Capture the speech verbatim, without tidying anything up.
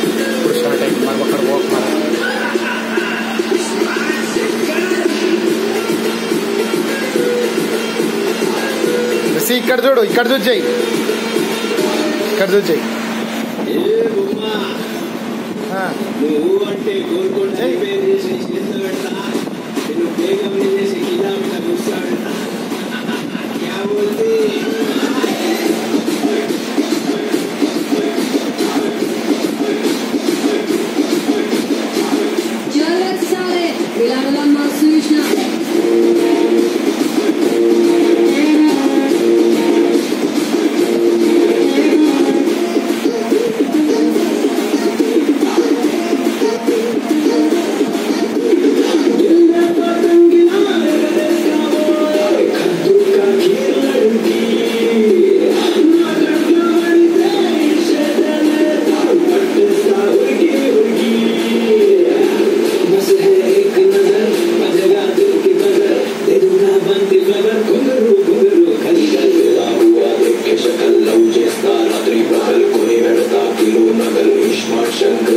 ఇప్పుడు స్టార్ట్ అయింది మరి అక్కడ పోతున్నారు. ఇక్కడ చూడు, ఇక్కడ చూచాయి, ఇక్కడ చూచాయి. నువ్వు అంటే గోల్కొండ రిపేర్ చేసి చేతిలో పెడతా, నేను బేగం చేసి కిలోమీటర్ కూర్చో పెడతా. క్యా బోల్తీ Jollet Sare, Vilalama Sushna. शक्ल लव जैसा रात्रि प्रबल कोई लड़ता किलो नगल इश्मा शंकर